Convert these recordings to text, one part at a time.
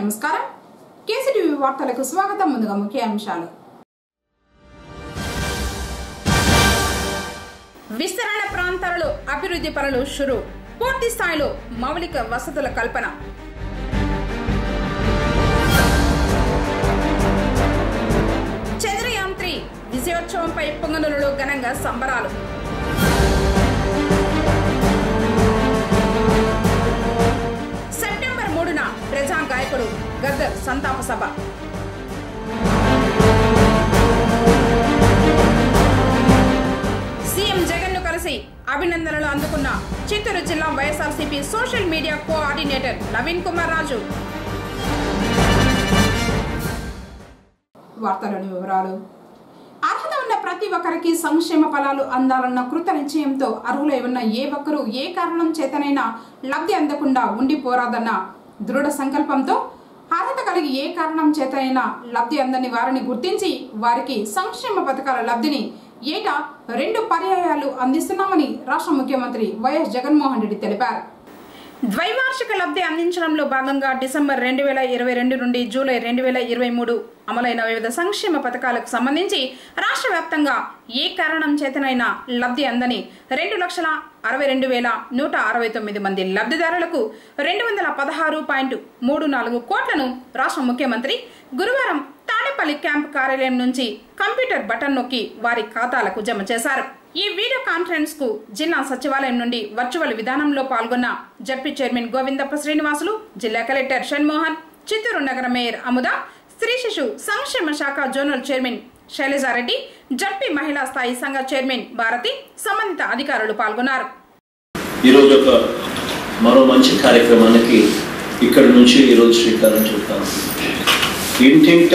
నమస్కారం కేసీటీవీ వార్తలకు స్వాగతం. ముందుగా ముఖ్య అంశాలు. విస్తరణ ప్రాంతాలలో అభివృద్ధి పనులు షురు. పూర్తి స్థాయిలో మౌలిక వసతుల కల్పన. చంద్రయాన్ 3 విజయోత్సవంపై పొంగనూరులో ఘనంగా సంబరాలు. సెప్టెంబర్ 3న ప్రజా గాయకుడు గద్దర్ సంతాప సభ. సీఎం జగన్ ను కలిసి అభినందనలు అందుకున్న చిత్తూరు జిల్లా YSRCP social media coordinator Naveen Kumar Raju. వార్తలోని వివరాలు. అర్హత ఉన్న ప్రతి ఒక్కరికి సంక్షేమ ఫలాలు అందాలన్న కృత నిశ్చయంతో అర్హులై ఉన్న ఏ ఒక్కరూ ఏ కారణం చేతనైనా లబ్ధి అందకుండా ఉండిపోరాదన్న దృఢ సంకల్పంతో అర్హత కలిగి ఏ కారణం చేతనైనా లబ్ధి అందని వారిని గుర్తించి వారికి సంక్షేమ పథకాల లబ్ధిని ఏటా 2 పర్యాయాలు అందిస్తున్నామని రాష్ట్ర ముఖ్యమంత్రి వైఎస్ జగన్మోహన్ రెడ్డి తెలిపారు. ద్వైవార్షిక లబ్ధి అందించడంలో భాగంగా డిసెంబర్ 2022 నుండి జూలై 2023 అమలైన వివిధ సంక్షేమ పథకాలకు సంబంధించి రాష్ట్ర వ్యాప్తంగా ఏ కారణం చేతనైనా లబ్ధి అందని 2,62,169 మంది లబ్ధిదారులకు 216.34 కోట్లను రాష్ట్ర ముఖ్యమంత్రి గురువారం తాడేపల్లి క్యాంప్ కార్యాలయం నుంచి కంప్యూటర్ బటన్ నొక్కి వారి ఖాతాలకు జమ చేశారు. ఈ వీడియో కాన్ఫరెన్స్ కు జిల్లా సచివాలయం నుండి వర్చువల్ విధానంలో పాల్గొన్న జడ్పీ చైర్మన్ గోవిందప్ప శ్రీనివాసులు, జిల్లా కలెక్టర్ షణ్మోహన్, చిత్తూరు నగర మేయర్ అముద, స్త్రీ శిశు సంక్షేమ శాఖ జోనల్ చైర్మన్ శైలజారెడ్డి, జడ్పీ మహిళా స్థాయి సంఘ చైర్మన్ భారతి, సంబంధిత అధికారులు పాల్గొన్నారు. ఈరోజు ఒక మరో మంచి కార్యక్రమానికి ఇక్కడ నుంచి ఈరోజు శ్రీకారం చుడతాను. ఇంటింట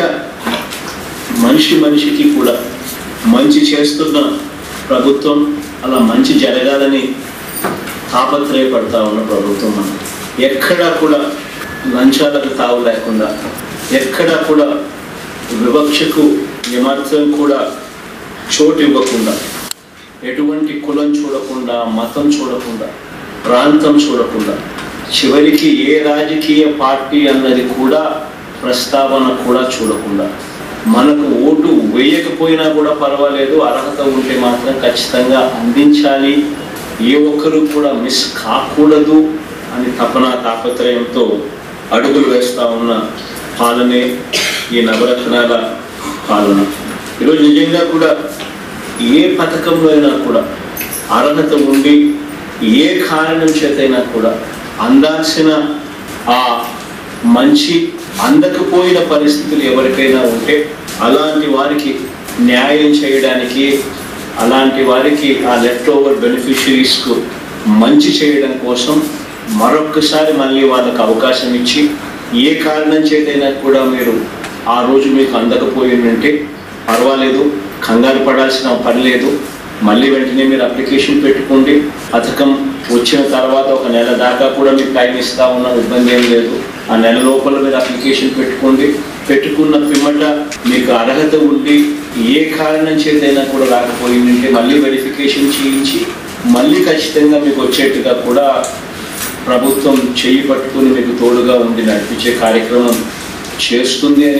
మనిషికి కూడా మంచి చేస్తున్న ప్రభుత్వం, అలా మంచి జరగాలని తాపత్రయపడతా ఉన్న ప్రభుత్వం. మనం ఎక్కడా కూడా లంచాలకు తావు లేకుండా, ఎక్కడా కూడా వివక్షకు ఏమాత్రం కూడా చోటు ఇవ్వకుండా, ఎటువంటి కులం చూడకుండా, మతం చూడకుండా, ప్రాంతం చూడకుండా, చివరికి ఏ రాజకీయ పార్టీ అన్నది కూడా ప్రస్తావన కూడా చూడకుండా, మనకు ఓటు వేయకపోయినా కూడా పర్వాలేదు, అర్హత ఉంటే మాత్రం ఖచ్చితంగా అందించాలి, ఏ ఒక్కరు కూడా మిస్ కాకూడదు అని తపన తాపత్రయంతో అడుగులు వేస్తూ ఉన్న పాలనే ఈ నవరత్నాల పాలన. ఈరోజు నిజంగా కూడా ఏ పథకంలో అయినా కూడా అర్హత ఉండి ఏ కారణం చేతైనా కూడా అందాల్సిన ఆ మంచి అందకపోయిన పరిస్థితులు ఎవరికైనా ఉంటే అలాంటి వారికి న్యాయం చేయడానికి, అలాంటి వారికి ఆ లెఫ్ట్ ఓవర్ బెనిఫిషరీస్కు మంచి చేయడం కోసం మరొక్కసారి మళ్ళీ వాళ్ళకు అవకాశం ఇచ్చి, ఏ కారణం చేతైనా కూడా మీరు ఆ రోజు మీకు అందకపోయిందంటే పర్వాలేదు, కంగారు పడాల్సిన పని లేదు, మళ్ళీ వెంటనే మీరు అప్లికేషన్ పెట్టుకోండి. పథకం వచ్చిన తర్వాత 1 నెల దాకా కూడా మీకు టైం ఇస్తా ఉన్న ఇబ్బంది ఏం లేదు. ఆ నెల లోపల మీరు అప్లికేషన్ పెట్టుకోండి. పెట్టుకున్న పిమ్మట మీకు అర్హత ఉండి ఏ కారణం చేతైనా కూడా రాకపోయిందంటే మళ్ళీ వెరిఫికేషన్ చేయించి మళ్ళీ ఖచ్చితంగా మీకు వచ్చేట్టుగా కూడా ప్రభుత్వం చేయి పట్టుకుని మీకు తోడుగా ఉండి నడిపించే కార్యక్రమం చేస్తుంది అని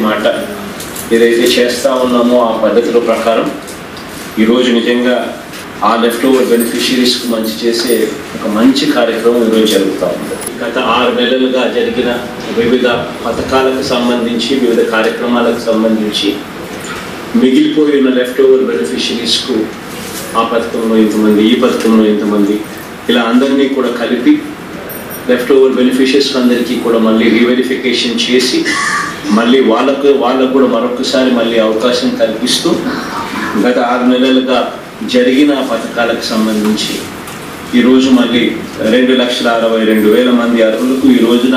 ఏదైతే చేస్తూ ఉన్నామో ఆ పద్ధతుల ప్రకారం ఈరోజు నిజంగా ఆ లెఫ్ట్ ఓవర్ బెనిఫిషరీస్కు మంచి చేసే ఒక మంచి కార్యక్రమం ఈరోజు జరుగుతూ ఉంది. గత 6 నెలలుగా జరిగిన వివిధ పథకాలకు సంబంధించి, వివిధ కార్యక్రమాలకు సంబంధించి మిగిలిపోయిన లెఫ్ట్ ఓవర్ బెనిఫిషరీస్కు ఆ పథకంలో ఇంతమంది, ఈ పథకంలో ఇంతమంది, ఇలా అందరినీ కూడా కలిపి లెఫ్ట్ ఓవర్ బెనిఫిషరీస్ అందరికీ కూడా మళ్ళీ రీవెరిఫికేషన్ చేసి మళ్ళీ వాళ్ళకు కూడా మరొకసారి మళ్ళీ అవకాశం కల్పిస్తూ గత 6 నెలలుగా జరిగిన పథకాలకు సంబంధించి ఈరోజు మళ్ళీ 2,62,000 మంది అర్హులకు ఈ రోజున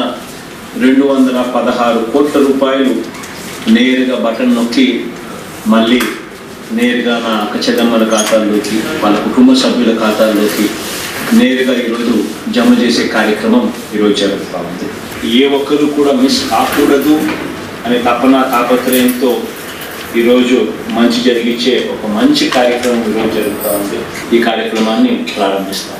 216 కోట్ల రూపాయలు నేరుగా బటన్ నొక్కి మళ్ళీ నేరుగా నా అక్కచెల్లెమ్మల ఖాతాల్లోకి, వాళ్ళ కుటుంబ సభ్యుల ఖాతాల్లోకి నేరుగా ఈరోజు జమ చేసే కార్యక్రమం ఈరోజు జరుగుతూ ఉంది. ఏ ఒక్కరు కూడా మిస్ కాకూడదు అనే తపన తాపత్రయంతో ఈరోజు మంచి జరిగించే ఒక మంచి కార్యక్రమం ఈరోజు జరుగుతూ ఉంది. ఈ కార్యక్రమాన్ని ప్రారంభిస్తాం.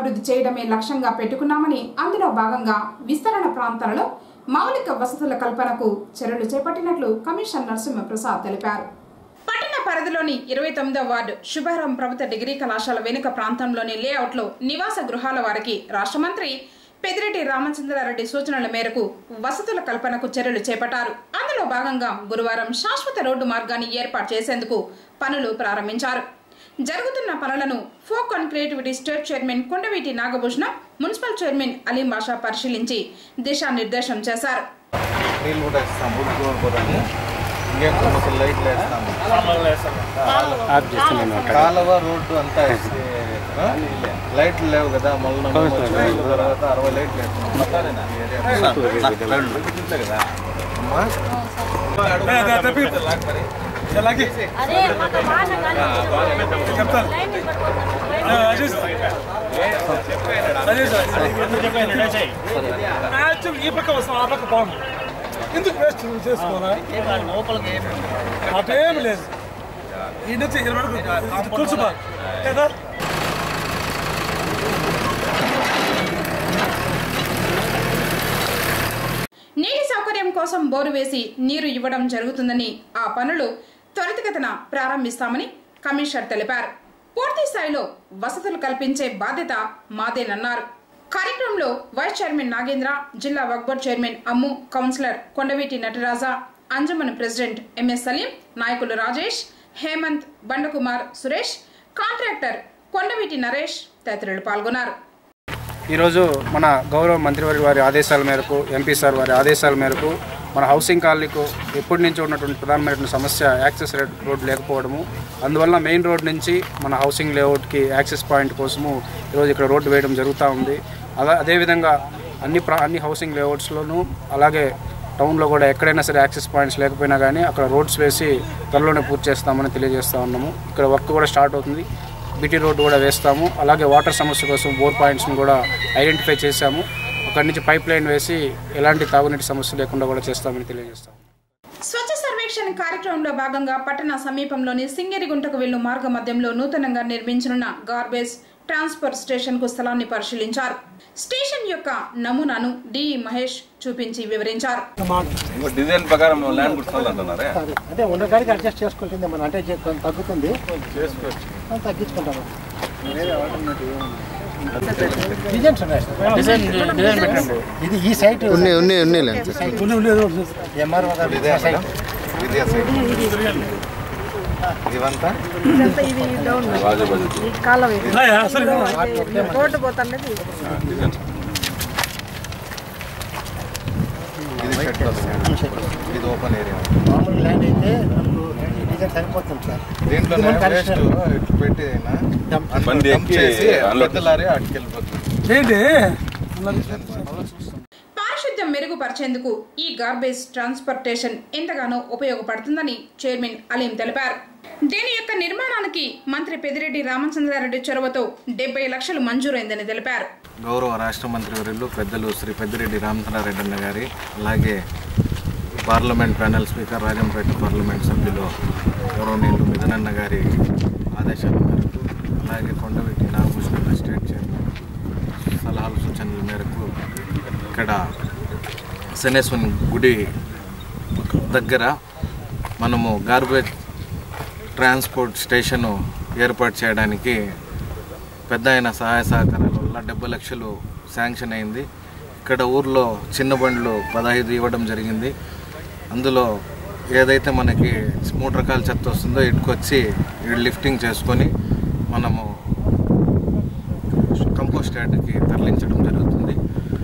పట్టణాభివృద్ధి చేయడమే లక్ష్యంగా పెట్టుకున్నామని, అందులో భాగంగా విస్తరణ ప్రాంతాలలో మౌలిక వసతుల కల్పనకు చర్యలు చేపట్టినట్లు కమిషనర్ నరసింహప్రసాద్ తెలిపారు. పట్టణ పరిధిలోని 29వ వార్డు శుభారం ప్రభుత్వ డిగ్రీ కళాశాల వెనుక ప్రాంతంలోని లేఅవుట్లో నివాస గృహాల వారికి రాష్ట్ర మంత్రి పెద్దిరెడ్డి రామచంద్రారెడ్డి సూచనల మేరకు వసతుల కల్పనకు చర్యలు చేపట్టారు. అందులో భాగంగా గురువారం శాశ్వత రోడ్డు మార్గాన్ని ఏర్పాటు చేసేందుకు పనులు ప్రారంభించారు. జరుగుతున్న పనులను folk and creativity state chairman Kondaveeti Nagabhushana, municipal chairman Aleem Basha పరిశీలించి దిశానిర్దేశం చేశారు. కాలువ రోడ్డు అంతా లైట్లు లేవు కదా, మళ్ళీ తర్వాత 60 లైట్లు ఈ పక్క వస్తాం, ఆ పక్క బాగుంది. ఎందుకు వేస్ట్ చేసుకోవాలి? అటేం లేదు. ఈ నుంచి 20 కూర్చు కదా. నీటి సౌకర్యం కోసం బోరు వేసి నీరు ఇవ్వడం జరుగుతుందని, ఆ పనులు త్వరితగతిన ప్రారంభిస్తామని కమిషనర్ తెలిపారు. పూర్తి స్థాయిలో వసతులు కల్పించే బాధ్యత మాదేనన్నారు. కార్యక్రమంలో వైస్ చైర్మన్ నాగేంద్ర, జిల్లా Waqf board chairman Ammu, councillor Kondaveeti Nataraja, Anjuman president MS Saleem, నాయకులు రాజేష్, హేమంత్, బండకుమార్, సురేష్, కాంట్రాక్టర్ కొండవీటి నరేష్ తదితరులు పాల్గొన్నారు. ఈరోజు మన గౌరవ మంత్రివర్గ వారి ఆదేశాల మేరకు, ఎంపీ సార్ వారి ఆదేశాల మేరకు మన హౌసింగ్ కాలనీకు ఎప్పటి నుంచి ఉన్నటువంటి ప్రధానమైనటువంటి సమస్య యాక్సెస్ రోడ్ లేకపోవడము. అందువల్ల మెయిన్ రోడ్ నుంచి మన హౌసింగ్ లేఅవుట్కి యాక్సెస్ పాయింట్ కోసము ఈరోజు ఇక్కడ రోడ్డు వేయడం జరుగుతూ ఉంది. అదేవిధంగా అన్ని హౌసింగ్ లేఅవుట్స్లోనూ, అలాగే టౌన్లో కూడా ఎక్కడైనా సరే యాక్సెస్ పాయింట్స్ లేకపోయినా కానీ అక్కడ రోడ్స్ వేసి త్వరలోనే పూర్తి చేస్తామని తెలియజేస్తూ ఉన్నాము. ఇక్కడ వర్క్ కూడా స్టార్ట్ అవుతుంది. బీటీ రోడ్డు కూడా వేస్తాము. అలాగే వాటర్ సమస్య కోసం బోర్ పాయింట్స్ని కూడా ఐడెంటిఫై చేశాము. అక్కడి నుంచి పైప్ లైన్ వేసి ఎలాంటి తాగునీటి సమస్య లేకుండా కూడా చేస్తామని తెలియజేస్తాము. స్వచ్ఛ సర్వేక్షణ కార్యక్రమంలో భాగంగా పట్టణ సమీపంలోని సింగేరిగుంటకు వెళ్లు మార్గ మధ్యంలో నూతనంగా నిర్మించనున్న గార్బేజ్ ట్రాన్స్ఫర్ స్టేషన్ కు స్థలాన్ని పరిశీలించారు. స్టేషన్ యొక్క నమూనాను డిఈ మహేష్ చూపించి వివరించారు. డిజైన్ ప్రకారం ల్యాండ్ గుర్తుకోవాలంటున్నారే, అంటే ఉండడానికి అడ్జస్ట్ చేసుకుంటుంది. మనం అంటే తగ్గుతుంది, తగ్గించుకుంటాము. ఇది ఈ సైట్ ఎంఆర్ఓ ఇవంతా రోడ్డు పోతున్నది. ఇది ఓపెన్ ఏరియా. మామూలు ల్యాండ్ అయితే మనకు డిజైన్ సరిపోతుంది సార్. దీంట్లో పెట్టి లారీ అటుకెళ్ళిపోతుంది. పారిశుద్ధ్యం మెరుగుపరిచేందుకు ఈ గార్బేజ్ ట్రాన్స్పోర్టేషన్ ఎంతగానో ఉపయోగపడుతుందని చైర్మన్ అలీం తెలిపారు. దీని యొక్క నిర్మాణానికి మంత్రి పెద్దిరెడ్డి రామచంద్రారెడ్డి చొరవతో 70 లక్షలు మంజూరైందని తెలిపారు. గౌరవ రాష్ట్ర మంత్రివర్యులు పెద్దలు శ్రీ పెద్దిరెడ్డి రామచంద్రారెడ్డి అన్న గారి, అలాగే parliament panel speaker Rajampet parliament సభ్యులు గౌరవనీయులు మిథునన్న గారి ఆదేశాల మేరకు, అలాగే కొండవీటి నాగభూషణ స్టేట్ చైర్మన్ సలహాలు సూచనల మేరకు ఇక్కడ శనేశ్వరుని గుడి దగ్గర మనము గార్బేజ్ ట్రాన్స్పోర్ట్ స్టేషను ఏర్పాటు చేయడానికి పెద్ద అయిన సహాయ సహకారాల వల్ల 70 లక్షలు శాంక్షన్ అయింది. ఇక్కడ ఊర్లో చిన్న బండ్లు 15 ఇవ్వడం జరిగింది. అందులో ఏదైతే మనకి 3 రకాల చెత్త వస్తుందో ఇటుకొచ్చి లిఫ్టింగ్ చేసుకొని మనము కంపోస్ట్ యార్డ్కి తరలించడం జరుగుతుంది.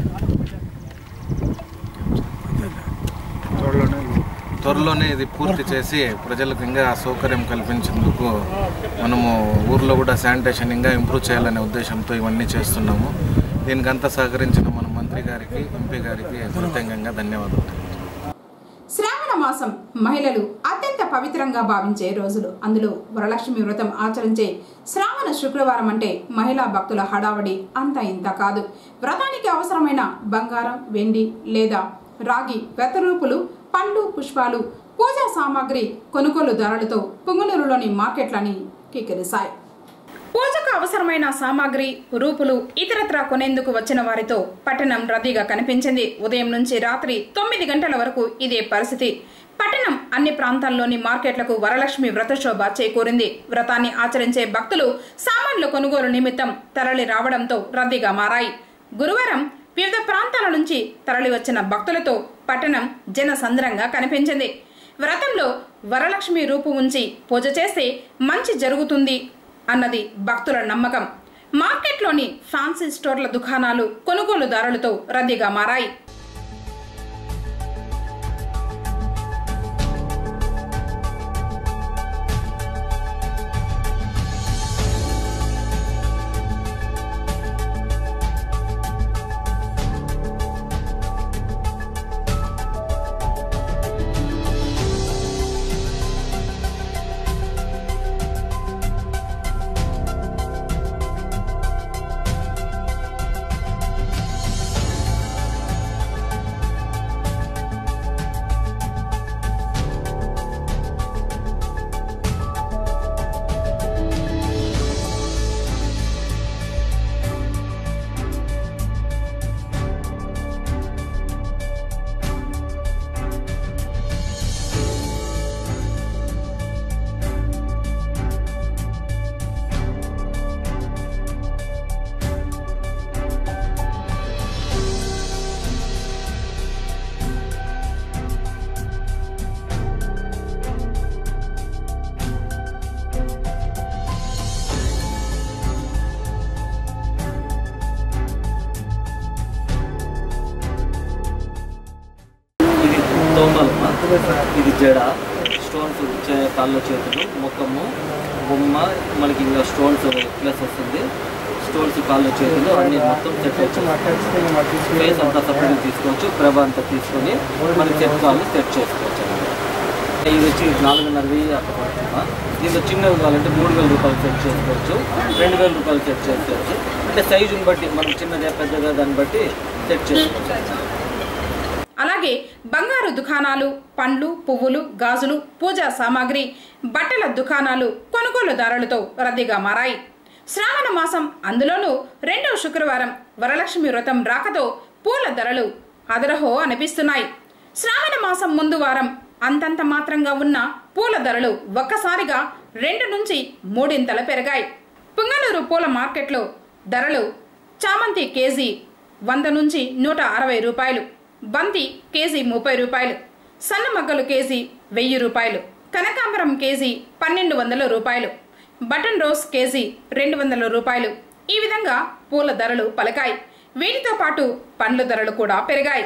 త్వరలోనే ఇది పూర్తి చేసి ప్రజలకు ఇంకా సౌకర్యం కల్పించేందుకు మనము ఊర్లో కూడా శానిటేషన్ ఇంకా ఇంప్రూవ్ చేయాలనే ఉద్దేశంతో ఇవన్నీ చేస్తున్నాము. దీనికంతా సహకరించిన మన మంత్రి గారికి, ఎంపీ గారికి ప్రత్యేకంగా ధన్యవాదాలు. శ్రావణ మాసం మహిళలు అత్యంత పవిత్రంగా భావించే రోజులు. అందులో వరలక్ష్మి వ్రతం ఆచరించే శ్రావణ శుక్రవారం అంటే మహిళా భక్తుల హడావడి అంతా ఇంత కాదు. వ్రతానికి అవసరమైన బంగారం, వెండి లేదా రాగి వెతరూపులు, పండ్లు, పుష్పాలు, పూజా సామాగ్రి కొనుగోలు ధరలతో పుంగనూరులోని మార్కెట్లని కిక్కిరిశాయి. పూజకు అవసరమైన సామాగ్రి రూపులు ఇతరత్రా కొనేందుకు వచ్చిన వారితో పట్టణం రద్దీగా కనిపించింది. ఉదయం నుంచి రాత్రి 9 గంటల వరకు ఇదే పరిస్థితి. పట్టణం అన్ని ప్రాంతాల్లోని మార్కెట్లకు వరలక్ష్మి వ్రతశోభ చేకూరింది. వ్రతాన్ని ఆచరించే భక్తులు సామాన్ల కొనుగోలు నిమిత్తం తరలి రావడంతో రద్దీగా మారాయి. గురువారం వివిధ ప్రాంతాల నుంచి తరలి వచ్చిన భక్తులతో పట్టణం జనసంద్రంగా కనిపించింది. వ్రతంలో వరలక్ష్మి రూపు ఉంచి పూజ చేస్తే మంచి జరుగుతుంది అన్నది భక్తుల నమ్మకం. మార్కెట్లోని ఫ్యాన్సీ స్టోర్ల దుకాణాలు కొనుగోలుదారులతో రద్దీగా మారాయి. ఇది జడ స్టోన్స్ కాళ్ళు చేతులు ముఖము బొమ్మ మనకి ఇంకా స్టోన్స్ ప్లస్ వస్తుంది. స్టోన్స్ కాళ్ళు చేతులు అన్ని మొత్తం సెట్ వచ్చి ఫేస్ అంతా సపరేట్ తీసుకోవచ్చు. ప్రభ అంతా తీసుకొని మనకి సెట్ కాళ్ళు సెట్ చేసుకోవచ్చు. ఇది వచ్చి 4,500 అట్లా పడుతుందా. దీంట్లో చిన్నవి కావాలంటే 3,000 రూపాయలు సెట్ చేసుకోవచ్చు, 2,000 రూపాయలు సెట్ చేసుకోవచ్చు. అంటే సైజుని బట్టి మనం చిన్నదే పెద్దగా దాన్ని బట్టి సెట్ చేసుకోవచ్చు. అలాగే బంగారు దుకాణాలు, పండ్లు, పువ్వులు, గాజులు, పూజా సామాగ్రి, బట్టల దుకాణాలు కొనుగోలుదారులతో రద్దీగా మారాయి. శ్రావణ మాసం, అందులోనూ 2వ శుక్రవారం వరలక్ష్మి వ్రతం రాకతో పూల ధరలు అదరహో అనిపిస్తున్నాయి. శ్రావణ మాసం ముందు వారం అంతంత మాత్రంగా ఉన్న పూల ధరలు ఒక్కసారిగా 2 నుంచి 3 పెరిగాయి. పుంగనూరు పూల మార్కెట్లో ధరలు చామంతి కేజీ 100 నుంచి 160 రూపాయలు, బంతి కేజీ 30 రూపాయలు, సన్నమగ్గలు కేజీ 1000 రూపాయలు, కనకాంబరం కేజీ 1200 రూపాయలు, బటన్ రోజ్ కేజీ 200 రూపాయలు. ఈ విధంగా పూల ధరలు పలికాయి. వీటితో పాటు పండ్ల ధరలు కూడా పెరిగాయి.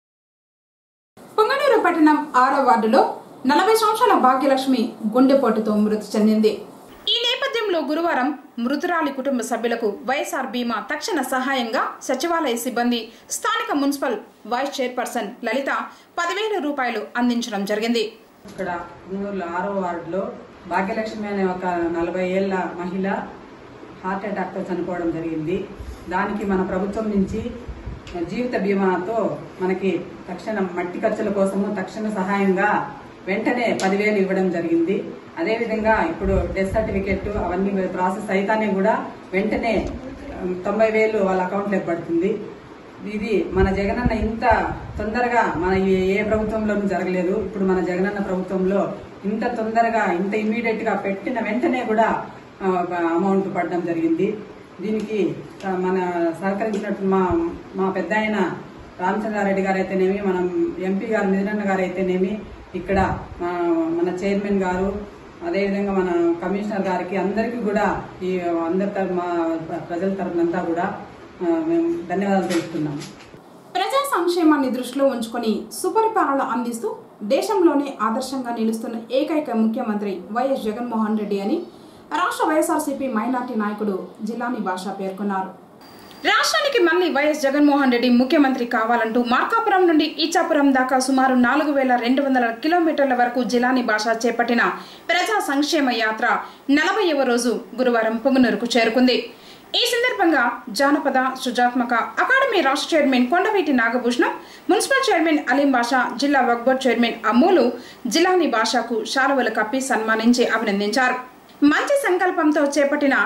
పుంగనూరు పట్టణం 6వ వార్డులో 40 సంవత్సరాల భాగ్యలక్ష్మి గుండెపోటుతో మృతి చెందింది. ఈ నేపథ్యంలో గురువారం మృతురాలి కుటుంబ సభ్యులకు వైఎస్ఆర్ బీమా తక్షణ సహాయంగా సచివాలయ సిబ్బంది, స్థానిక మున్సిపల్ వైస్ చైర్పర్సన్ లలిత 10,000 రూపాయలు అందించడం జరిగింది. ఇక్కడ పుంగనూరులో 6వ వార్డులో భాగ్యలక్ష్మి అనే ఒక 40 ఏళ్ల మహిళ హార్ట్ అటాక్తో చనిపోవడం జరిగింది. దానికి మన ప్రభుత్వం నుంచి జీవిత బీమాతో మనకి తక్షణ మట్టి ఖర్చుల కోసము తక్షణ సహాయంగా వెంటనే 10,000 ఇవ్వడం జరిగింది. అదేవిధంగా ఇప్పుడు డెత్ సర్టిఫికెట్ అవన్నీ ప్రాసెస్ అయితేనే కూడా వెంటనే 90,000 వాళ్ళ అకౌంట్లోకి పడుతుంది. ఇది మన జగనన్న ఇంత తొందరగా మన ఏ ప్రభుత్వంలోనూ జరగలేదు. ఇప్పుడు మన జగనన్న ప్రభుత్వంలో ఇంత తొందరగా ఇంత ఇమ్మీడియట్ గా పెట్టిన వెంటనే కూడా అమౌంట్ పడడం జరిగింది. దీనికి మన సహకరించినట్టు మా పెద్ద ఆయన రామచంద్రారెడ్డి గారు అయితేనేమి, మనం ఎంపీ గారు మిథునన్న గారు అయితేనేమి, ఇక్కడ మన చైర్మన్ గారు, అదేవిధంగా మన కమిషనర్ గారికి అందరికీ కూడా ఈ అందరి తరఫు మా ప్రజల తరఫునంతా కూడా మేము ధన్యవాదాలు తెలుపుతున్నాము. ప్రజా సంక్షేమాన్ని దృష్టిలో ఉంచుకొని సుపరిపాలన అందిస్తూ దేశంలోనే ఆదర్శంగా నిలుస్తున్న ఏకైక ముఖ్యమంత్రి వైఎస్ జగన్మోహన్ రెడ్డి అని రాష్ట్ర వైఎస్ఆర్సీపీ మైనార్టీ నాయకుడు జిలానీ భాషా పేర్కొన్నారు. రాష్ట్రానికి మళ్లీ వైఎస్ జగన్మోహన్ రెడ్డి ముఖ్యమంత్రి కావాలంటూ మార్కాపురం నుండి ఇచ్చాపురం దాకా సుమారు 4,200 కిలోమీటర్ల వరకు జిలానీ భాష చేపట్టిన ప్రజా సంక్షేమ యాత్ర 40వ రోజు గురువారం పుంగనూరుకు చేరుకుంది. ఈ సందర్భంగా జానపద సృజాత్మక అకాడమీ రాష్ట్ర chairman Kondaveeti Nagabhushanam, municipal chairman Aleem Basha, జిల్లా వక్ఫ్ బోర్డు చైర్మన్ అమ్మూలు జిలానీ భాషకు శాలువలు కప్పి సన్మానించి అభినందించారు. మంచి సంకల్పంతో చేపట్టిన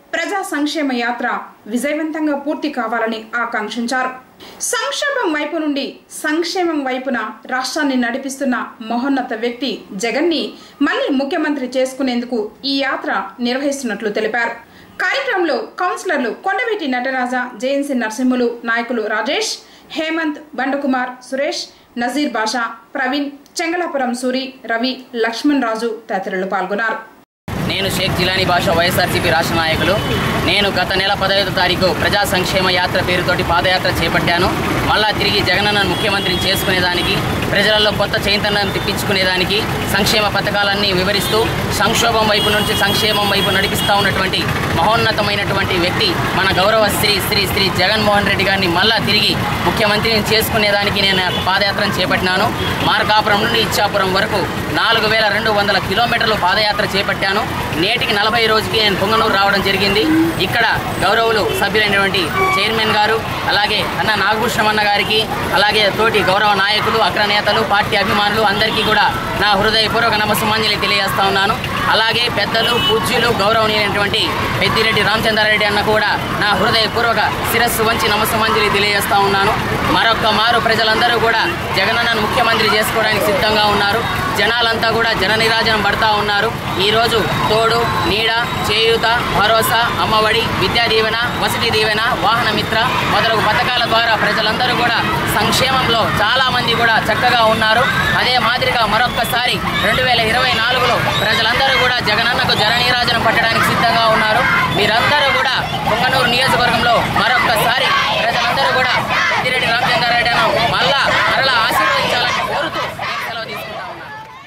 ప్రజా సంక్షేమ యాత్ర విజయవంతంగా పూర్తి కావాలని ఆకాంక్షించారు. సంక్షేమం వైపు నుండి సంక్షేమం వైపున రాష్ట్రాన్ని నడిపిస్తున్న మహోన్నత వ్యక్తి జగన్ని మళ్లీ ముఖ్యమంత్రి చేసుకునేందుకు ఈ యాత్ర నిర్వహిస్తున్నట్లు తెలిపారు. కార్యక్రమంలో కౌన్సిలర్లు కొండవీటి నటరాజ, జేఎన్సీ నరసింహులు, నాయకులు రాజేష్, హేమంత్, బండకుమార్, సురేష్, నజీర్ బాషా, ప్రవీణ్, చెంగలాపురం సూరి, రవి, లక్ష్మణ్ రాజు తదితరులు పాల్గొన్నారు. నేను షేక్ జిలానీ బాషా, వైఎస్ఆర్సీపీ రాష్ట్ర నాయకులు. నేను గత నెల 15వ తారీఖు ప్రజా సంక్షేమ యాత్ర పేరుతోటి పాదయాత్ర చేపట్టాను. మళ్ళా తిరిగి జగనన్నను ముఖ్యమంత్రిని చేసుకునేదానికి, ప్రజలలో కొత్త చైతన్యం తెప్పించుకునేదానికి, సంక్షేమ పథకాలన్నీ వివరిస్తూ సంక్షోభం వైపు నుంచి సంక్షేమం వైపు నడిపిస్తూ ఉన్నటువంటి మహోన్నతమైనటువంటి వ్యక్తి మన గౌరవ శ్రీ జగన్మోహన్ రెడ్డి గారిని మళ్ళా తిరిగి ముఖ్యమంత్రిని చేసుకునేదానికి నేను పాదయాత్రను చేపట్టినాను. మార్కాపురం నుండి ఇచ్చాపురం వరకు 4200 కిలోమీటర్లు పాదయాత్ర చేపట్టాను. నేటికి 40 రోజుకి నేను పొంగనూరు రావడం జరిగింది. ఇక్కడ గౌరవులు సభ్యులైనటువంటి చైర్మన్ గారు, అలాగే అన్న నాగభూషణం అన్న గారికి, అలాగే తోటి గౌరవ నాయకులు, అగ్రనేతలు, పార్టీ అభిమానులు అందరికీ కూడా నా హృదయపూర్వక నమస్సుమాంజలి తెలియజేస్తా ఉన్నాను. అలాగే పెద్దలు, పూజ్యులు, గౌరవనీయులైనటువంటి పెద్దిరెడ్డి రామచంద్రారెడ్డి అన్న కూడా నా హృదయపూర్వక శిరస్సు వంచి నమస్సుమాంజలి తెలియజేస్తా ఉన్నాను. మరొక్క మారు ప్రజలందరూ కూడా జగనన్నను ముఖ్యమంత్రి చేసుకోవడానికి సిద్ధంగా ఉన్నారు. జనాలంతా కూడా జననిరాజనం పడతా ఉన్నారు. ఈరోజు తోడు, నీడ, చేయూత, భరోసా, అమ్మఒడి, విద్యా దీవెన, వసతి దీవెన, వాహన మిత్ర మొదలగు పథకాల ద్వారా ప్రజలందరూ కూడా సంక్షేమంలో చాలామంది కూడా చక్కగా ఉన్నారు. అదే మాదిరిగా మరొక్కసారి 2024లో ప్రజలందరూ కూడా జగనన్నకు జననీరాజనం పట్టడానికి సిద్ధంగా ఉన్నారు. మీరందరూ కూడా పొంగనూరు నియోజకవర్గంలో మరొక్కసారి ప్రజలందరూ కూడా పెద్దిరెడ్డి రామచంద్రారెడ్డిను మళ్ళా మరలా ఆశీర్వదించాలని కోరుతూ సెలవు తీసుకుంటా ఉన్నాను.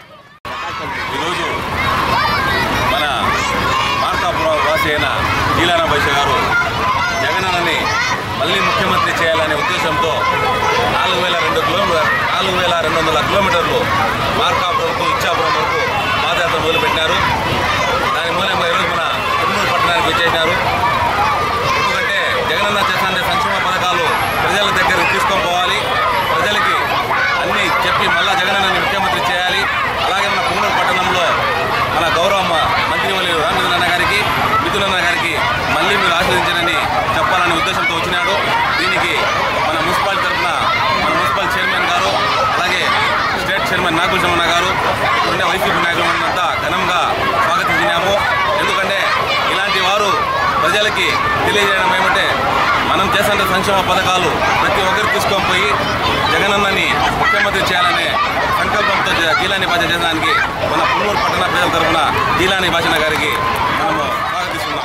ఈరోజు మన మార్కాపురం వాసి అయిన జీలానా బాషా గారు జగనన్నని మళ్ళీ ముఖ్యమంత్రి చేయాలనే ఉద్దేశంతో 4200 కిలోమీటర్లు మార్కాపురం టు ఇచ్చాపురం వరకు పాదయాత్ర మొదలుపెట్టినారు. దాని మూలంగా ఈరోజు మన పొంగనూరు పట్టణానికి వచ్చేసినారు. ఎందుకంటే జగనన్న చేసిన సంక్షేమ పథకాలు ప్రజల దగ్గరికి తీసుకొని పోవాలి, ప్రజలకి అన్నీ చెప్పి మళ్ళా జగనన్నని ముఖ్యమంత్రి చేయాలి. అలాగే మన పొంగనూరు పట్టణంలో మన గౌరవ మంత్రివర్యులు రామచంద్రన్న గారికి, మిథునన్న గారికి మళ్ళీ మీరు ఆశీర్వదించారని చెప్పాలనే ఉద్దేశంతో వచ్చినాడు. దీనికి మన మున్సిపాలిటీ తరఫున మన మున్సిపల్ చైర్మన్ గారు, అలాగే స్టేట్ చైర్మన్ నాగభూషణ గారు, ఉండే వైసీపీ నాయకులంతా ఘనంగా స్వాగతించినాము. ఎందుకంటే ఇలాంటి వారు ప్రజలకి తెలియజేయడం ఏమంటే మనం చేసిన సంక్షేమ పథకాలు ప్రతి ఒక్కరు తీసుకొని పోయి జగనన్నని ముఖ్యమంత్రి చేయాలనే సంకల్పంతో జీలానీ బాషా చేయడానికి మన పొంగనూరు పట్టణ ప్రజల తరఫున జీలానీ బాషా గారికి మనము స్వాగతిస్తున్నాం.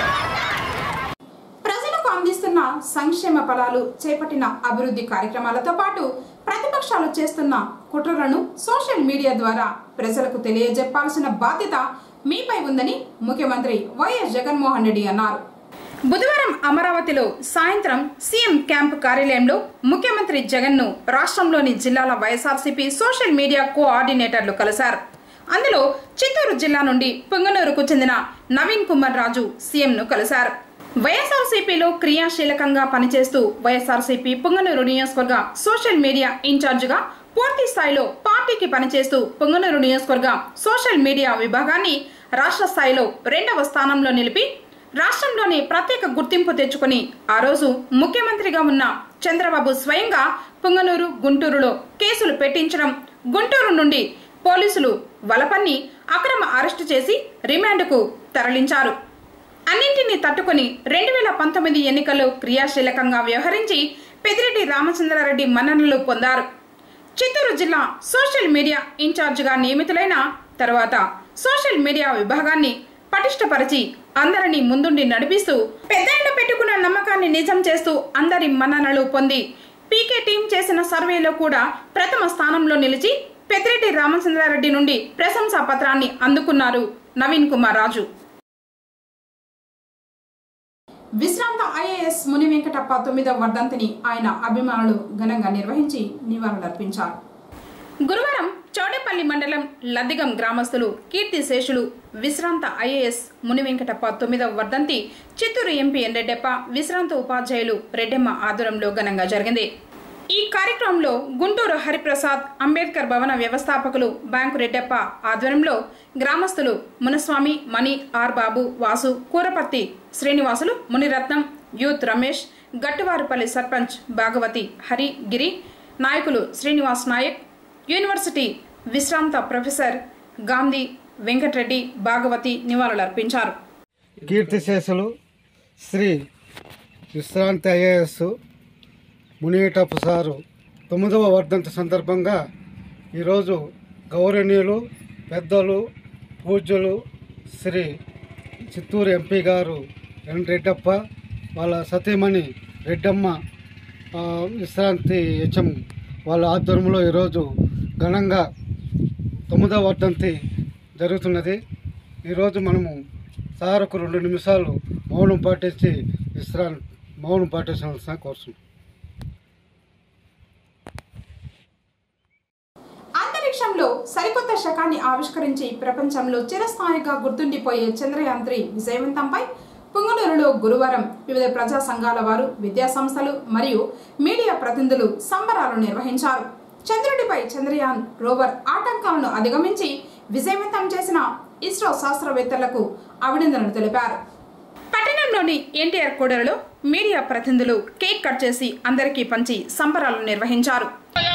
ప్రజలకు అందిస్తున్న సంక్షేమ ఫలాలు, చేపట్టిన అభివృద్ధి కార్యక్రమాలతో పాటు ప్రతిపక్షాలు చేస్తున్న కుట్రలను సోషల్ మీడియా ద్వారా ప్రజలకు తెలియజెప్పాల్సిన బాధ్యత మీపై ఉందని ముఖ్యమంత్రి వైఎస్ జగన్మోహన్ రెడ్డి అన్నారు. బుధవారం అమరావతిలో సాయంత్రం సీఎం క్యాంప్ కార్యాలయంలో ముఖ్యమంత్రి జగన్ను రాష్ట్రంలోని జిల్లాల వైఎస్ఆర్సీపీ సోషల్ మీడియా కోఆర్డినేటర్లు కలిశారు. అందులో చిత్తూరు జిల్లా నుండి పొంగనూరుకు చెందిన నవీన్ కుమార్ రాజు సీఎంను కలిశారు. వైఎస్ఆర్సీపీలో క్రియాశీలకంగా పనిచేస్తూ వైఎస్ఆర్సీపీ పొంగనూరు నియోజకవర్గ సోషల్ మీడియా ఇన్ఛార్జిగా పూర్తి స్థాయిలో పార్టీకి పనిచేస్తూ పొంగనూరు నియోజకవర్గ సోషల్ మీడియా విభాగాన్ని రాష్ట్ర స్థాయిలో 2వ స్థానంలో నిలిపి రాష్ట్రంలోని ప్రత్యేక గుర్తింపు తెచ్చుకుని ఆ రోజు ముఖ్యమంత్రిగా ఉన్న చంద్రబాబు స్వయంగా పొంగనూరు, గుంటూరులో కేసులు పెట్టించడం, గుంటూరు నుండి పోలీసులు వలపన్ని అక్రమ అరెస్టు చేసి రిమాండ్కు తరలించారు. అన్నింటినీ తట్టుకుని 2019 ఎన్నికల్లో క్రియాశీలకంగా వ్యవహరించి పెద్దిరెడ్డి రామచంద్రారెడ్డి మన్ననలు పొందారు. చిత్తూరు జిల్లా సోషల్ మీడియా ఇన్ఛార్జిగా నియమితులైన తర్వాత సోషల్ మీడియా విభాగాన్ని పటిష్టపరిచి అందరినీ ముందుండి నడిపిస్తూ పెద్దయిన పెట్టుకున్న నమ్మకాన్ని నిజం చేస్తూ అందరి మన్ననలు పొంది పీకే టీం చేసిన సర్వేలో కూడా ప్రథమ స్థానంలో నిలిచి పెద్దిరెడ్డి రామచంద్రారెడ్డి నుండి ప్రశంసా పత్రాన్ని అందుకున్నారు నవీన్ కుమార్ రాజు. విశ్రాంత ఐఏఎస్ ముని వెంకటప్ప 9వ వర్ధంతిని ఆయన అభిమానులు ఘనంగా నిర్వహించి నివాళులర్పించారు. గురువారం చౌడేపల్లి మండలం లద్దిగం గ్రామస్తులు కీర్తిశేషులు విశ్రాంత ఐఏఎస్ ముని వెంకటప్ప 9వ వర్ధంతి చిత్తూరు ఎంపీ ఎన్ రెడ్డప్ప, విశ్రాంత ఉపాధ్యాయులు రెడ్డెమ్మ ఆధ్వర్యంలో ఘనంగా జరిగింది. ఈ కార్యక్రమంలో గుంటూరు హరిప్రసాద్ అంబేద్కర్ భవన వ్యవస్థాపకులు బ్యాంకు రెడ్డప్ప ఆధ్వర్యంలో గ్రామస్తులు మునస్వామి, మణి, ఆర్ బాబు, వాసు, కూరపర్తి శ్రీనివాసులు, మునిరత్నం, యూత్ రమేష్, గట్టువారిపల్లి సర్పంచ్ భాగవతి, హరి, గిరి నాయకులు శ్రీనివాస్ నాయక్, యూనివర్సిటీ విశ్రాంత ప్రొఫెసర్ గాంధీ వెంకటరెడ్డి, భాగవతి నివాళులర్పించారు. కీర్తిశేషులు శ్రీ విశ్రాంతి ఐఏఎస్ మునియటప్ప సారు 9వ వర్ధంతి సందర్భంగా ఈరోజు గౌరవనీయులు పెద్దలు పూజ్యులు శ్రీ చిత్తూరు ఎంపీ గారు ఎన్ రెడ్డప్ప వాళ్ళ సతీమణి రెడ్డమ్మ విశ్రాంతి హెచ్ఎం వాళ్ళ ఆధ్వర్యంలో ఈరోజు ఘనంగా 9వ వర్ధంతి జరుగుతున్నది. ఈరోజు మనము సార్కు 2 నిమిషాలు మౌనం పాటించి మౌనం పాటించాల్సిన కోరుతున్నాం. అంతరిక్షంలో సరికొత్త శకాన్ని ఆవిష్కరించి ప్రపంచంలో చిరస్థాయిగా గుర్తుండిపోయే చంద్రయాన్-3 విజయవంతంపై పుంగనూరులో గురువారం వివిధ ప్రజా సంఘాల వారు, విద్యా సంస్థలు మరియు మీడియా ప్రతినిధులు సంబరాలు నిర్వహించారు. చంద్రుడిపై చంద్రయాన్ రోవర్ ఆటంకాలను అధిగమించి విజయవంతం చేసిన ఇస్రో శాస్త్రవేత్తలకు అభినందనలు తెలిపారు. పట్టణంలోని ఎన్టీఆర్ కూడలిలో మీడియా ప్రతినిధులు కేక్ కట్ చేసి అందరికీ పంచి సంబరాలు నిర్వహించారు.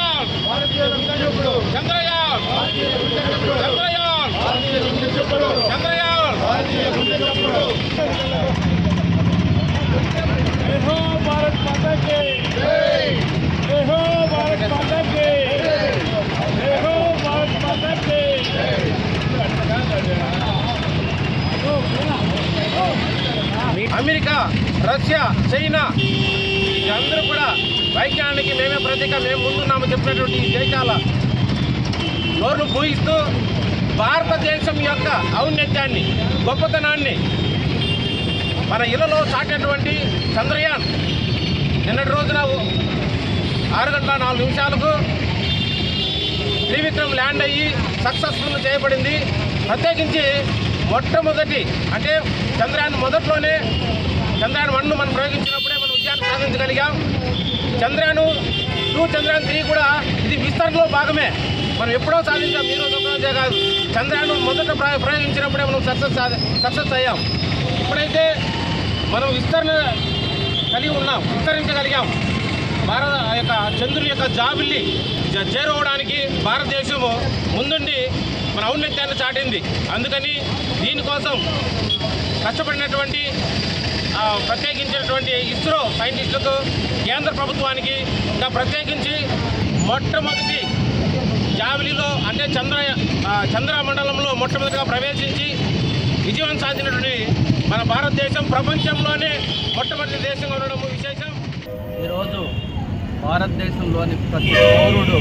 అమెరికా, రష్యా, చైనా అందరూ కూడా వైజ్ఞానికి మేమే ప్రతీక, మేము ముందున్నాము చెప్పినటువంటి ఈ దేశాల నోరు పూయిస్తూ భారతదేశం యొక్క ఔన్నత్యాన్ని, గొప్పతనాన్ని మన ఇళ్లలో చాటినటువంటి చంద్రయాన్ నిన్నటి రోజున 6:04 త్రివిక్రమ్ ల్యాండ్ అయ్యి సక్సెస్ఫుల్ చేయబడింది. ప్రత్యేకించి మొట్టమొదటి అంటే చంద్రయాన్ మొదట్లోనే చంద్రయాన్ 1 మనం ప్రయోగించినప్పుడే మనం విజయాన్ని సాధించగలిగాం. చంద్రయాన్ 2, చంద్రయాన్ 3 కూడా ఇది విస్తరణలో భాగమే. మనం ఎప్పుడో సాధించాం, ఈరోజు ఒకరోజే కాదు. చంద్రయాన్ మొదట ప్రయోగించినప్పుడే మనం సక్సెస్ అయ్యాం. ఇప్పుడైతే మనం విస్తరించగలిగాం. భారత యొక్క చంద్రుని యొక్క జాబిల్లి చేరుకోవడానికి భారతదేశము ముందుండి మన ఔన్నత్యాన్ని చాటింది. అందుకని దీనికోసం కష్టపడినటువంటి ప్రత్యేకించినటువంటి ఇస్రో సైంటిస్టులకు, కేంద్ర ప్రభుత్వానికి ఇంకా ప్రత్యేకించి మొట్టమొదటి జాబిలిలో అంటే చంద్రమండలంలో మొట్టమొదటిగా ప్రవేశించి విజయం సాధించినటువంటి మన భారతదేశం ప్రపంచంలోనే మొట్టమొదటి దేశంగా ఉండడం విశేషం. ఈరోజు భారతదేశంలోని ప్రతి పౌరుడు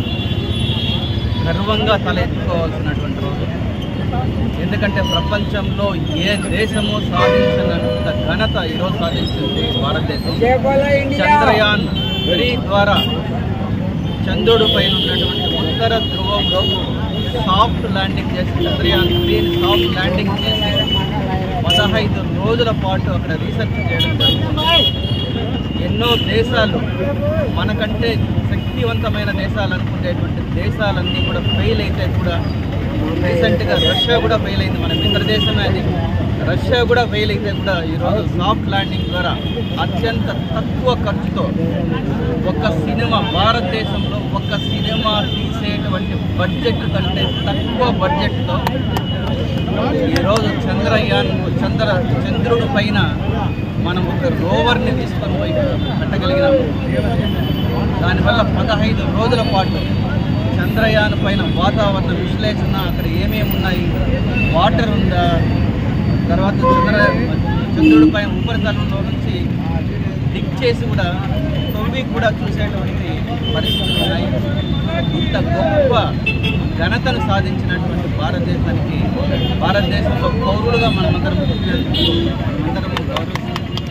గర్వంగా తలెత్తుకోవాల్సినటువంటి రోజు. ఎందుకంటే ప్రపంచంలో ఏ దేశము సాధించినంత ఘనత ఈరోజు సాధించింది భారతదేశం. చంద్రయాన్ 3 ద్వారా చంద్రుడి పైన ఉన్నటువంటి ఉత్తర ధ్రువంలో సాఫ్ట్ ల్యాండింగ్ చేసి చంద్రయాన్ 3ని సాఫ్ట్ ల్యాండింగ్ చేసి 15 రోజుల పాటు అక్కడ రీసెర్చ్ చేయడం జరుగుతుంది. ఎన్నో దేశాలు మనకంటే శక్తివంతమైన దేశాలు అనుకునేటువంటి దేశాలన్నీ కూడా ఫెయిల్ అయితే కూడా, రీసెంట్గా రష్యా కూడా ఫెయిల్ అయింది, మన మిత్ర దేశమే అది. రష్యా కూడా ఫెయిల్ అయితే కూడా ఈరోజు సాఫ్ట్ ల్యాండింగ్ ద్వారా అత్యంత తక్కువ ఖర్చుతో ఒక సినిమా, భారతదేశంలో ఒక సినిమా తీసేటువంటి బడ్జెట్ కంటే తక్కువ బడ్జెట్తో ఈరోజు చంద్రుడి పైన మనం ఒక రోవర్ని తీసుకొని పోయి పెట్టగలిగినాము. దానివల్ల 15 రోజుల పాటు చంద్రయాన్ పైన వాతావరణ విశ్లేషణ, అక్కడ ఏమేమి ఉన్నాయి, వాటర్ ఉందా, తర్వాత చంద్రుడి పైన ఉపరితలంలో నుంచి డిగ్ చేసి కూడా తొవ్వి కూడా చూసేటువంటి పరిస్థితులు ఉన్నాయి. ఇంత గొప్ప ఘనతను సాధించినటువంటి భారతదేశంలో పౌరులుగా మనమందరం గౌరవిస్తున్నాం.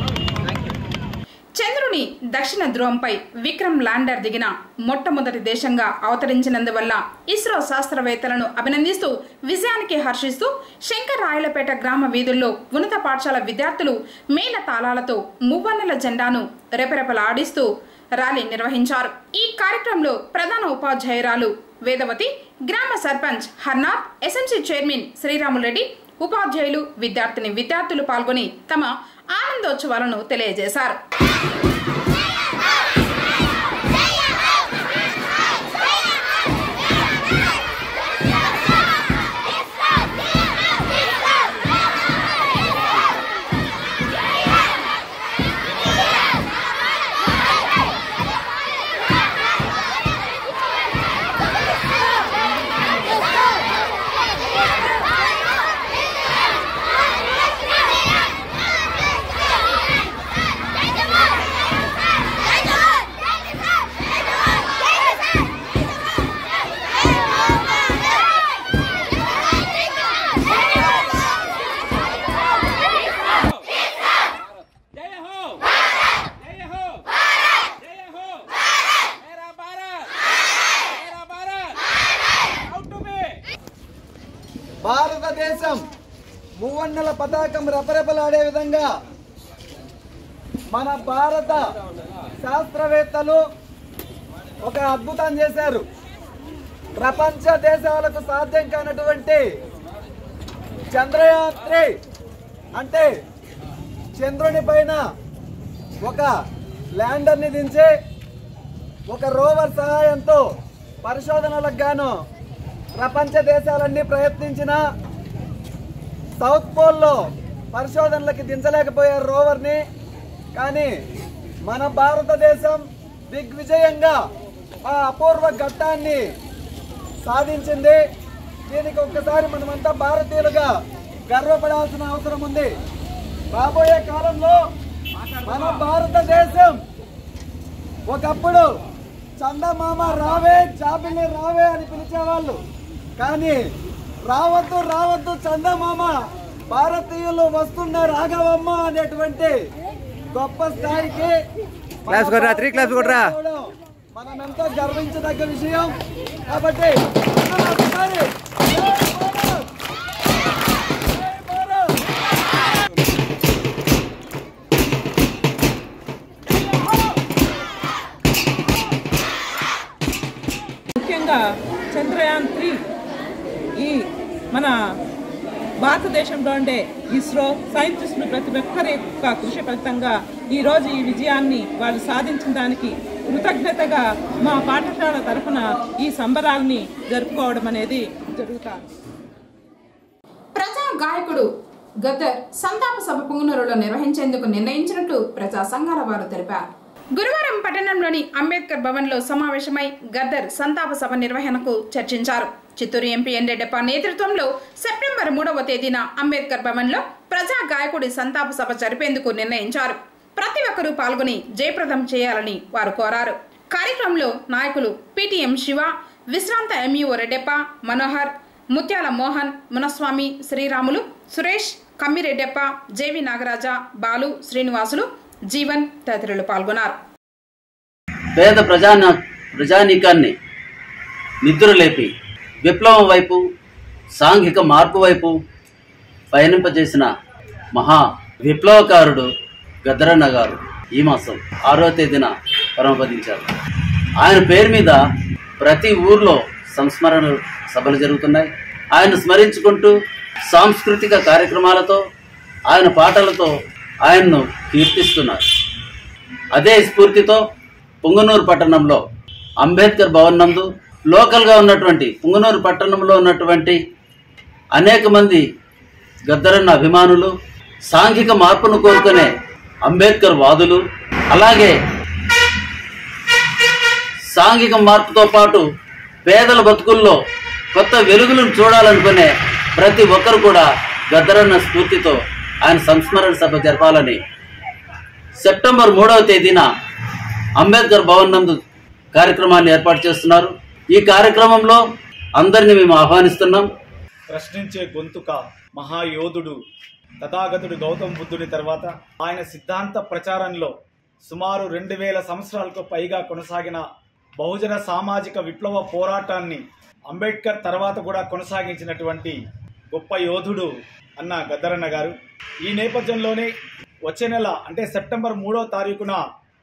చంద్రుని దక్షిణ ధ్రువంపై విక్రమ్ ల్యాండర్ దిగిన మొట్టమొదటి దేశంగా అవతరించినందువల్ల ఇస్రో శాస్త్రవేత్తలను అభినందిస్తూ విజయానికి హర్షిస్తూ శంకర్రాయలపేట గ్రామ వీధుల్లో ఉన్నత పాఠశాల విద్యార్థులు మేళ తాళాలతో మువ్వన్నెల జెండాను రెపరెపలాడిస్తూ ర్యాలీ నిర్వహించారు. ఈ కార్యక్రమంలో ప్రధాన ఉపాధ్యాయురాలు వేదవతి, గ్రామ సర్పంచ్ హర్నాథ్, ఎస్ఎంసీ చైర్మన్ శ్రీరాములరెడ్డి, ఉపాధ్యాయులు, విద్యార్థులు పాల్గొని తమ ఆనందోత్సవాలను తెలియజేశారు. భారతదేశం మూవన్నెల పతాకం రెపరెపలాడే విధంగా మన భారత శాస్త్రవేత్తలు ఒక అద్భుతం చేశారు. ప్రపంచ దేశాలకు సాధ్యం కానటువంటి చంద్రయాన్ 3 అంటే చంద్రుని పైన ఒక ల్యాండర్ని దించి ఒక రోవర్ సహాయంతో పరిశోధనలకు గాను ప్రపంచ దేశాలన్నీ ప్రయత్నించిన సౌత్ పోల్లో పరిశోధనలకి దించలేకపోయారు రోవర్ని. కానీ మన భారతదేశం దిగ్విజయంగా ఆ అపూర్వ ఘట్టాన్ని సాధించింది. దీనికి ఒక్కసారి మనమంతా భారతీయులుగా గర్వపడాల్సిన అవసరం ఉంది. రాబోయే కాలంలో మన భారతదేశం ఒకప్పుడు చందమామ రావే, జాబిల్లి రావే అని పిలిచేవాళ్ళు. కానీ రావద్దు రావద్దు చందమామ, భారతీయులు వస్తున్న రాఘవమ్మ అనేటువంటి గొప్ప స్థాయికి మనమెంతో గర్వించదగ్గ విషయం. కాబట్టి ముఖ్యంగా చంద్రయాన్ 3 ఈ మన భారతదేశంలో ఉండే ఇస్రో సైంటిస్టులు ప్రతి ఒక్కరి యొక్క కృషి ఫలితంగా ఈరోజు ఈ విజయాన్ని వాళ్ళు సాధించిన దానికి కృతజ్ఞతగా మా పాఠశాల తరఫున ఈ సంబరాల్ని జరుపుకోవడం అనేది జరుగుతుంది. ప్రజా గాయకుడు గద్దర్ సంతాప సభ పుంగనూరులో నిర్వహించేందుకు నిర్ణయించినట్లు ప్రజా సంఘాల వారు తెలిపారు. గురువారం పట్టణంలోని అంబేద్కర్ భవన్ లో సమావేశమై గద్దర్ సంతాప సభ నిర్వహణకు చర్చించారు. చిత్తూరు ఎంపీ ఎన్రెడ్డప్ప నేతృత్వంలో సెప్టెంబర్ 3వ తేదీన అంబేద్కర్ భవన్ లో ప్రజా గాయకుడి సంతాప సభ జరిపేందుకు నిర్ణయించారు. ప్రతి ఒక్కరూ పాల్గొని జయప్రదం చేయాలని వారు కోరారు. కార్యక్రమంలో నాయకులు పిటిఎం శివ, విశ్రాంత ఎంఈఓ రెడ్డప్ప, మనోహర్, ముత్యాల మోహన్, మునస్వామి, శ్రీరాములు, సురేష్, కమ్మిరెడ్డప్ప, జేవి నాగరాజ, బాలు, శ్రీనివాసులు, జీవన్ తదితరులు పాల్గొన్నారు. పేద ప్రజానీకాన్ని నిద్రలేపి విప్లవం వైపు, సాంఘిక మార్పు వైపు పయనింపజేసిన మహా విప్లవకారుడు గద్దరన్న గారు ఈ మాసం 6వ తేదీన పరమపదించారు. ఆయన పేరు మీద ప్రతి ఊర్లో సంస్మరణ సభలు జరుగుతున్నాయి. ఆయన స్మరించుకుంటూ సాంస్కృతిక కార్యక్రమాలతో, ఆయన పాటలతో ఆయన్ను కీర్తిస్తున్నారు. అదే స్ఫూర్తితో పుంగనూరు పట్టణంలో అంబేద్కర్ భవన్ నందు లోకల్గా ఉన్నటువంటి పుంగనూరు పట్టణంలో ఉన్నటువంటి అనేక మంది గద్దరన్న అభిమానులు, సాంఘిక మార్పును కోరుకునే అంబేద్కర్ వాదులు, అలాగే సాంఘిక మార్పుతో పాటు పేదల బతుకుల్లో కొత్త వెలుగులను చూడాలనుకునే ప్రతి ఒక్కరు కూడా గద్దరన్న స్ఫూర్తితో ఆయన సంస్మరణ సభ జరపాలని సెప్టెంబర్ 3వ తేదీన అంబేద్కర్ భవన్ నందు కార్యక్రమాన్ని ఏర్పాటు చేస్తున్నారు. ఈ కార్యక్రమంలో అందరినీ మేము ఆహ్వానిస్తున్నాం. ప్రశ్నించే గొంతుక మహాయోధుడు తథాగతుడు గౌతమ బుద్ధుని తర్వాత ఆయన సిద్ధాంత ప్రచారంలో సుమారు 2000 సంవత్సరాలకు పైగా కొనసాగిన బహుజన సామాజిక విప్లవ పోరాటాన్ని అంబేద్కర్ తర్వాత కూడా కొనసాగించినటువంటి గొప్ప యోధుడు అన్న గద్దరన్న గారు. ఈ నేపథ్యంలోనే వచ్చే నెల అంటే సెప్టెంబర్ 3వ తారీఖున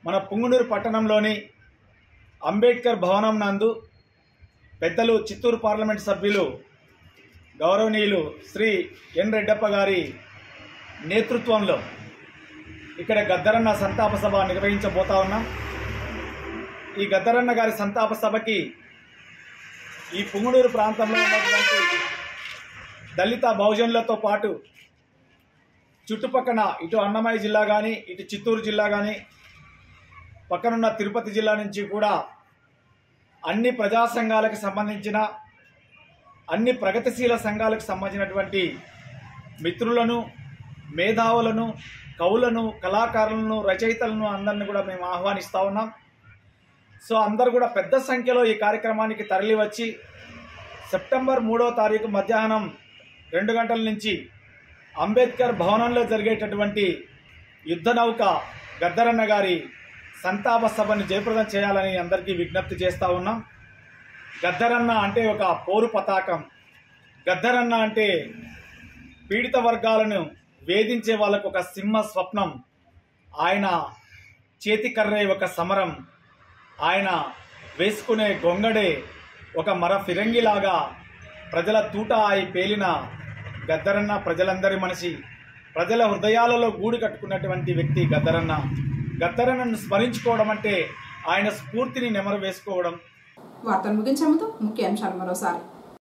మన పుంగనూరు పట్టణంలోని అంబేద్కర్ భవనం నందు పెద్దలు చిత్తూరు పార్లమెంట్ సభ్యులు గౌరవనీయులు శ్రీ ఎన్ రెడ్డప్ప గారి నేతృత్వంలో ఇక్కడ గద్దరన్న సంతాప సభ నిర్వహించబోతా ఉన్నాం. ఈ గద్దరన్న గారి సంతాప సభకి ఈ పుంగనూరు ప్రాంతంలో ఉన్నటువంటి దళిత బహుజనులతో పాటు చుట్టుపక్కల ఇటు అన్నమయ్య జిల్లా కానీ ఇటు చిత్తూరు జిల్లా కానీ పక్కనున్న తిరుపతి జిల్లా నుంచి కూడా అన్ని ప్రజా సంఘాలకు సంబంధించిన అన్ని ప్రగతిశీల సంఘాలకు సంబంధించినటువంటి మిత్రులను, మేధావులను, కవులను, కళాకారులను, రచయితలను అందరిని కూడా మేము ఆహ్వానిస్తూ ఉన్నాం. సో అందరూ కూడా పెద్ద సంఖ్యలో ఈ కార్యక్రమానికి తరలి వచ్చి సెప్టెంబర్ 3వ తారీఖు మధ్యాహ్నం 2 గంటల నుంచి అంబేద్కర్ భవనంలో జరిగేటటువంటి యుద్ధ నౌక గద్దరన్న గారి సంతాప సభను జయప్రదం చేయాలని అందరికీ విజ్ఞప్తి చేస్తూ ఉన్నాం. గద్దరన్న అంటే ఒక పోరు పతాకం. గద్దరన్న అంటే పీడిత వర్గాలను వేధించే వాళ్ళకు ఒక సింహ స్వప్నం. ఆయన చేతికర్రే ఒక సమరం. ఆయన వేసుకునే గొంగడే ఒక మర ఫిరంగిలాగా ప్రజల తూట అయి పేలిన గద్దరన్న ప్రజలందరి మనిషి. ప్రజల హృదయాలలో గూడు కట్టుకున్నటువంటి వ్యక్తి గద్దరన్న. గద్దరన్నను స్మరించుకోవడం అంటే ఆయన స్ఫూర్తిని నెమరు వేసుకోవడం. వార్తలు ముగించే ముందు ముఖ్య అంశాలు మరోసారి.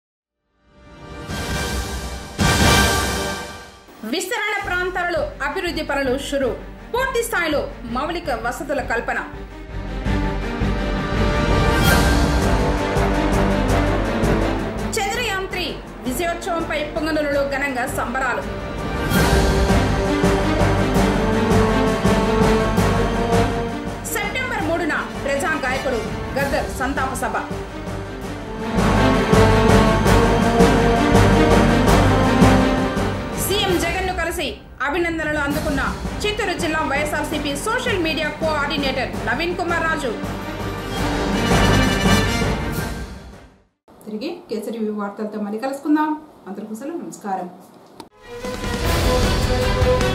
విస్తరణ ప్రాంతాలలో అభివృద్ధి పనులు షురు. పూర్తి స్థాయిలో మౌలిక వసతుల కల్పన. చంద్రయాన్ 3 విజయోత్సవంపై పుంగనూరులో ఘనంగా సంబరాలు. సెప్టెంబర్ 3న ప్రజా గాయకుడు గద్దర్ సంతాప సభ. సీఎం జగన్ ను కలిసి అభినందనలు అందుకున్న చిత్తూరు జిల్లా YSRCP social media coordinator Naveen Kumar Raju. తిరిగి కేసరి వార్తలతో మళ్ళీ కలుసుకుందాం. అందరికీ నమస్కారం.